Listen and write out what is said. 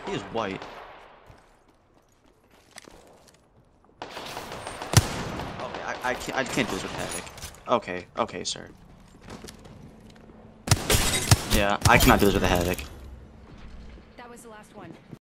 He is white. Okay, I can't do this with Havoc. Okay, okay, sir. Yeah, I cannot do this with a Havoc. That was the last one.